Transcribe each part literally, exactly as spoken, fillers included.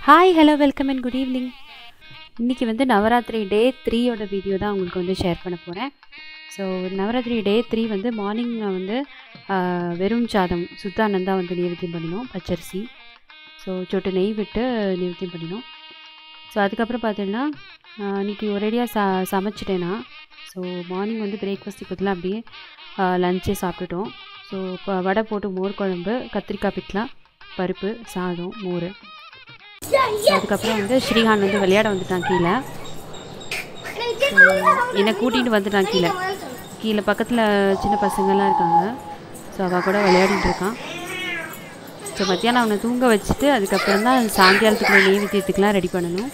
Hi hello welcome and good evening. இன்றைக்கி வந்து நவராத்திரி டே த்ரீயோட வீடியோ தான் உங்களுக்கு வந்து ஷேர் பண்ண போகிறேன். ஸோ நவராத்திரி டே த்ரீ வந்து மார்னிங் வந்து வெறும் சாதம் சுத்தானந்தா வந்து நிவேத்தியம் பண்ணினோம், பச்சரிசி. ஸோ சொட்டு நெய் விட்டு நிவேத்தியம் பண்ணினோம். ஸோ அதுக்கப்புறம் பார்த்தீங்கன்னா இன்றைக்கி ஒரேடியாக ச சமைச்சிட்டேன்னா ஸோ மார்னிங் வந்து பிரேக்ஃபாஸ்ட்டுக்கு பதிலாக அப்படியே லஞ்சே சாப்பிட்டுட்டோம். ஸோ இப்போ வடை போட்டு மோர் குழம்பு, கத்திரிக்காய் பிட்லா, பருப்பு சாதம், மோர். அதுக்கப்புறம் வந்து ஸ்ரீஹான் வந்து விளையாட வந்துட்டான் கீழே. என்னை கூட்டிகிட்டு வந்துட்டான் கீழே கீழே பக்கத்தில் சின்ன பசங்கள்லாம் இருக்காங்க. ஸோ அவள் கூட விளையாடிட்டு இருக்கான். ஸோ மத்தியானம் அவனை தூங்க வச்சுட்டு அதுக்கப்புறம் தான் சாயங்காலத்துக்குள்ள நெய்வேத்தியத்துக்கெலாம் ரெடி பண்ணணும்.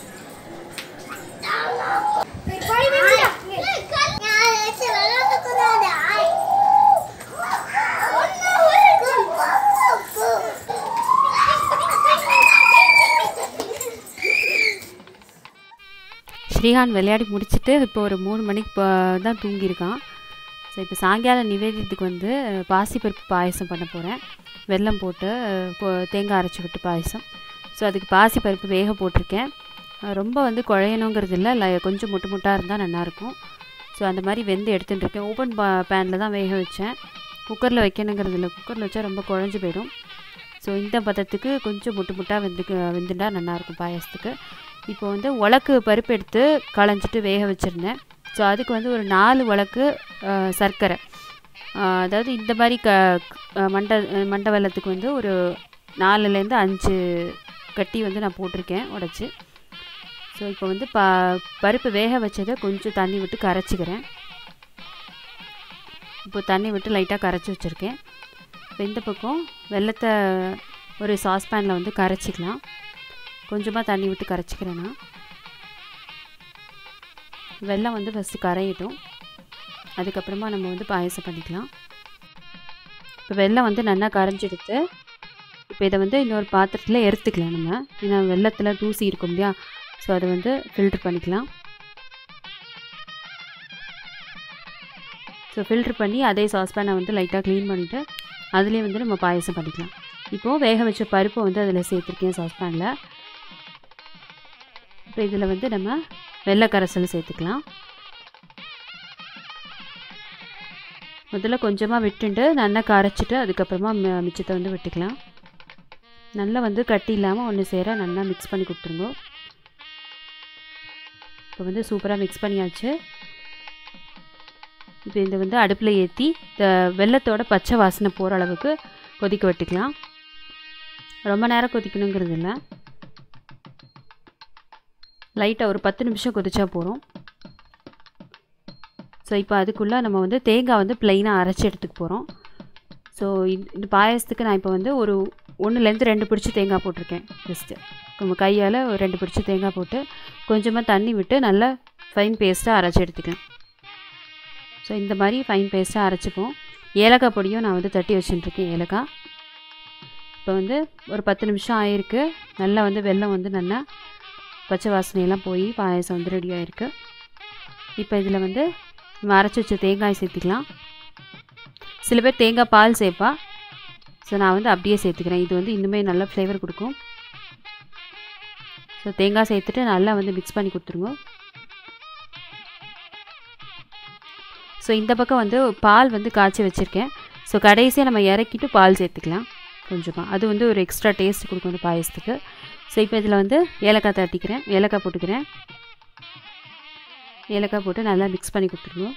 ஸ்ரீஹான் விளையாடி முடிச்சுட்டு இப்போ ஒரு மூணு மணிக்கு தான் தூங்கியிருக்கான். ஸோ இப்போ சாயங்காலம் நிவேதியத்துக்கு வந்து பாசிப்பருப்பு பாயசம் பண்ண போகிறேன். வெல்லம் போட்டு தேங்காய் அரைச்சி விட்டு பாயசம். ஸோ அதுக்கு பாசிப்பருப்பு வேக போட்டிருக்கேன். ரொம்ப வந்து குழையணுங்கிறது இல்லை, கொஞ்சம் முட்டு முட்டாக இருந்தால் நல்லாயிருக்கும். ஸோ அந்த மாதிரி வெந்து எடுத்துகிட்டு இருக்கேன். ஓப்பன் பா பேனில் தான் வேக வச்சேன், குக்கரில் வைக்கணுங்கிறது இல்லை. குக்கரில் வச்சா ரொம்ப குழஞ்சி போயிடும். ஸோ இந்த பதத்துக்கு கொஞ்சம் முட்டு முட்டாக வெந்துக்கு வெந்துட்டா நல்லாயிருக்கும் பாயசத்துக்கு. இப்போ வந்து உலக்கு பருப்பு எடுத்து களைஞ்சிட்டு வேக வச்சுருந்தேன். ஸோ அதுக்கு வந்து ஒரு நாலு உலக்கு சர்க்கரை, அதாவது இந்த மாதிரி க மண்டை மண்டை வெல்லத்துக்கு வந்து ஒரு நாலுலேருந்து அஞ்சு கட்டி வந்து நான் போட்டிருக்கேன் உடச்சி. ஸோ இப்போ வந்து ப பருப்பு வேக வச்சதை கொஞ்சம் தண்ணி விட்டு கரைச்சிக்கிறேன். இப்போ தண்ணி விட்டு லைட்டாக கரைச்சி வச்சுருக்கேன். இப்போ இந்த பக்கம் வெல்லத்தை ஒரு சாஸ்பேனில் வந்து கரைச்சிக்கலாம். கொஞ்சமாக தண்ணி விட்டு கரைச்சிக்கிறேன்னா வெல்லம் வந்து ஃபஸ்ட்டு கரையிட்டும், அதுக்கப்புறமா நம்ம வந்து பாயசம் பண்ணிக்கலாம். இப்போ வெல்லம் வந்து நல்லா கரைஞ்சிடுத்து. இப்போ இதை வந்து இன்னொரு பாத்திரத்தில் எடுத்துக்கலாம் நம்ம, ஏன்னா வெல்லத்தில் தூசி இருக்கும் இல்லையா. ஸோ அதை வந்து ஃபில்ட்ரு பண்ணிக்கலாம். ஸோ ஃபில்ட்ரு பண்ணி அதே சாஸ்பேனை வந்து லைட்டாக க்ளீன் பண்ணிவிட்டு அதுலேயே வந்து நம்ம பாயசம் பண்ணிக்கலாம். இப்போது வேக வச்ச பருப்பை வந்து அதில் சேர்த்துருக்கேன் சாஸ்பேனில். இப்போ இதில் வந்து நம்ம வெள்ளை கரைசல் சேர்த்துக்கலாம். முதல்ல கொஞ்சமாக விட்டுட்டு நல்லா கரைச்சிட்டு அதுக்கப்புறமா மிச்சத்தை வந்து விட்டுக்கலாம். நல்லா வந்து கட்டி இல்லாமல் ஒன்று சேர நல்லா மிக்ஸ் பண்ணி கொடுத்துருங்க. இப்போ வந்து சூப்பராக மிக்ஸ் பண்ணியாச்சு. இப்போ இதை வந்து அடுப்பில் ஏற்றி இந்த வெல்லத்தோட பச்சை வாசனை போகிற அளவுக்கு கொதிக்க விட்டுக்கலாம். ரொம்ப நேரம் கொதிக்கணுங்கிறது இல்லை, லைட்டாக ஒரு பத்து நிமிஷம் கொதிச்சா போகிறோம். ஸோ இப்போ அதுக்குள்ளே நம்ம வந்து தேங்காய் வந்து ப்ளைனாக அரைச்சி எடுத்துக்க போகிறோம். ஸோ இந்த பாயசத்துக்கு நான் இப்போ வந்து ஒரு ஒன்றுலேருந்து ரெண்டு பிடிச்சி தேங்காய் போட்டிருக்கேன். ஃபஸ்ட்டு நம்ம கையால் ஒரு ரெண்டு பிடிச்சி தேங்காய் போட்டு கொஞ்சமாக தண்ணி விட்டு நல்லா ஃபைன் பேஸ்ட்டாக அரைச்சி எடுத்துக்கலாம். ஸோ இந்த மாதிரி ஃபைன் பேஸ்ட்டாக அரைச்சிப்போம். ஏலக்காய் பொடியும் நான் வந்து தட்டி வச்சுட்டுருக்கேன், ஏலக்காய். இப்போ வந்து ஒரு பத்து நிமிஷம் ஆகிருக்கு. நல்லா வந்து வெல்லம் வந்து நல்லா பச்சை வாசனையெல்லாம் போய் பாயசம் வந்து ரெடி ஆகிருக்கு. இப்போ இதில் வந்து நம்ம அரைச்சி வச்ச தேங்காய் சேர்த்துக்கலாம். சில பேர் தேங்காய் பால் சேர்ப்பா. ஸோ நான் வந்து அப்படியே சேர்த்துக்கிறேன். இது வந்து இன்னுமே நல்ல ஃப்ளேவர் கொடுக்கும். ஸோ தேங்காய் சேர்த்துட்டு நல்லா வந்து மிக்ஸ் பண்ணி கொடுத்துருங்க. ஸோ இந்த பக்கம் வந்து பால் வந்து காய்ச்சி வச்சுருக்கேன். ஸோ கடைசியாக நம்ம இறக்கிட்டு பால் சேர்த்துக்கலாம் கொஞ்சமாக. அது வந்து ஒரு எக்ஸ்ட்ரா டேஸ்ட் கொடுக்கும் அந்த பாயசத்துக்கு. ஸோ இப்போ இதில் வந்து ஏலக்காய் தட்டிக்கிறேன், ஏலக்காய் போட்டுக்கிறேன். ஏலக்காய் போட்டு நல்லா மிக்ஸ் பண்ணி கொடுத்துருவோம்.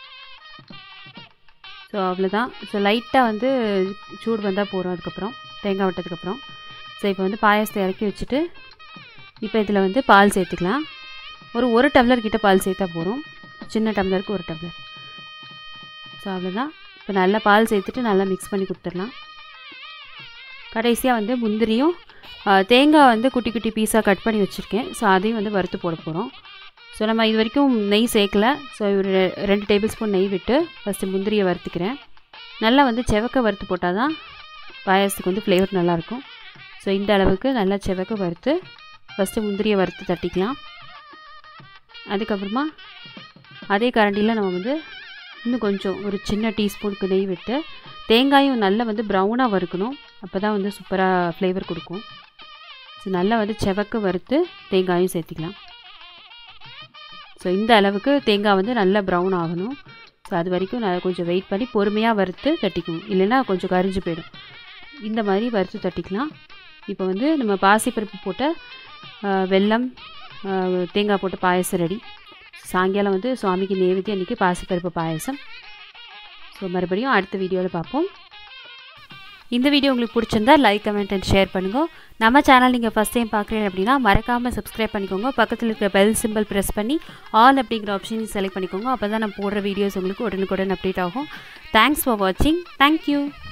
ஸோ அவ்வளோதான். ஸோ லைட்டாக வந்து சூடு வந்தால் போகிறோம் அதுக்கப்புறம் தேங்காய் விட்டதுக்கப்புறம். ஸோ இப்போ வந்து பாயசத்தை இறக்கி வச்சுட்டு இப்போ இதில் வந்து பால் சேர்த்துக்கலாம். ஒரு ஒரு டம்ளர் கிட்ட பால் சேர்த்தா போகிறோம், சின்ன டம்ளருக்கு ஒரு டம்ளர். ஸோ அவ்வளோதான். இப்போ நல்லா பால் சேர்த்துட்டு நல்லா மிக்ஸ் பண்ணி கொடுத்துடலாம். கடைசியாக வந்து முந்திரியும் தேங்காய் வந்து குட்டி குட்டி பீஸாக கட் பண்ணி வச்சுருக்கேன். ஸோ அதையும் வந்து வறுத்து போட போகிறோம். ஸோ நம்ம இது வரைக்கும் நெய் சேர்க்கலை. ஸோ ஒரு ரெண்டு டேபிள் ஸ்பூன் நெய் விட்டு ஃபஸ்ட்டு முந்திரியை வறுத்துக்கிறேன். நல்லா வந்து செவக்க வறுத்து போட்டால் தான் பாயசத்துக்கு வந்து ஃப்ளேவர் நல்லாயிருக்கும். ஸோ இந்த அளவுக்கு நல்லா செவக்க வறுத்து ஃபஸ்ட்டு முந்திரியை வறுத்து தட்டிக்கலாம். அதுக்கப்புறமா அதே கரண்டியில் நம்ம வந்து இன்னும் கொஞ்சம் ஒரு சின்ன டீஸ்பூனுக்கு நெய் விட்டு தேங்காயும் நல்லா வந்து ப்ரௌனாக வறுக்கணும். அப்போ தான் வந்து சூப்பராக ஃப்ளேவர் கொடுக்கும். ஸோ நல்லா வந்து செவக்க வறுத்து தேங்காயும் சேர்த்திக்கலாம். ஸோ இந்த அளவுக்கு தேங்காய் வந்து நல்லா ப்ரௌன் ஆகணும். ஸோ அது வரைக்கும் நான் கொஞ்சம் வெயிட் பண்ணி பொறுமையாக வறுத்து தட்டிக்கணும், இல்லைன்னா கொஞ்சம் கரிஞ்சு போயிடும். இந்த மாதிரி வறுத்து தட்டிக்கலாம். இப்போ வந்து நம்ம பாசிப்பருப்பு போட்ட வெல்லம் தேங்காய் போட்ட பாயசம் ரெடி. சாயங்காலம் வந்து சுவாமிக்கு நேவேத்தி அன்றைக்கி பாசிப்பருப்பு பாயசம். ஸோ மறுபடியும் அடுத்த வீடியோவில் பார்ப்போம். இந்த வீடியோ உங்களுக்கு பிடிச்சிருந்தா லைக், கமெண்ட் அண்ட் ஷேர் பண்ணுங்கள். நம்ம சேனல் நீங்கள் ஃபஸ்ட் டைம் பார்க்குறீங்க அப்படின்னா மறக்காமல் சப்ஸ்கிரைப் பண்ணிக்கோங்க. பக்கத்தில் இருக்கிற பெல் சிம்பிள் ப்ரெஸ் பண்ணி ஆல் அப்படிங்கிற ஆப்ஷன் செலக்ட் பண்ணிக்கோங்க. அப்போ தான் நான் போடுற வீடியோஸ் உங்களுக்கு உடனுக்குடன் அப்டேட் ஆகும். தேங்க்ஸ் ஃபார் வாட்சிங். தேங்க்யூ.